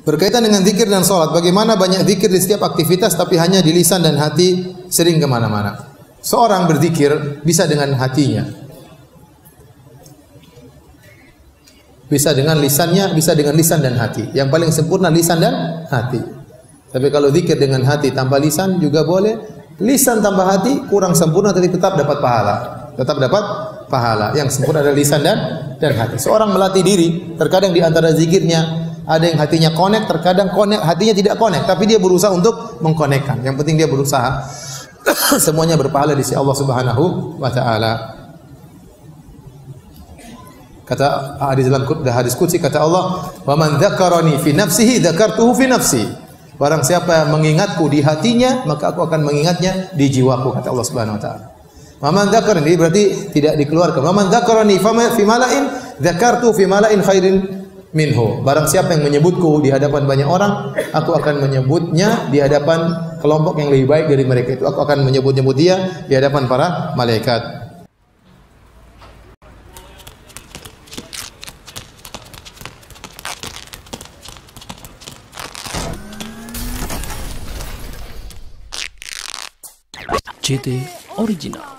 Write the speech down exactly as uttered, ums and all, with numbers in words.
Berkaitan dengan zikir dan salat, bagaimana banyak zikir di setiap aktivitas tapi hanya di lisan dan hati sering kemana-mana. Seorang berzikir bisa dengan hatinya, bisa dengan lisannya, bisa dengan lisan dan hati. Yang paling sempurna lisan dan hati. Tapi kalau zikir dengan hati tanpa lisan juga boleh. Lisan tanpa hati kurang sempurna, tapi tetap dapat pahala. Tetap dapat pahala. Yang sempurna adalah lisan dan dan hati. Seorang melatih diri, terkadang di antara zikirnya ada yang hatinya connect, terkadang connect, hatinya tidak connect, tapi dia berusaha untuk mengkonekkan. Yang penting dia berusaha. Semuanya berpahala di sisi Allah Subhanahu wa taala. Kata hadis dalam hadis qudsi, kata Allah, "Wa man dzakarani fi nafsihi dzakartuhu fi nafsi." Barang siapa yang mengingatku di hatinya, maka aku akan mengingatnya di jiwaku, kata Allah Subhanahu wa taala. Wa man dzakarani berarti tidak dikeluarkan. Wa man dzakarani fi mala'in dzakartu fi mala'in khairin minhu. Barang siapa yang menyebutku di hadapan banyak orang, aku akan menyebutnya di hadapan kelompok yang lebih baik dari mereka itu. Aku akan menyebut-nyebut dia di hadapan para malaikat. C T Original.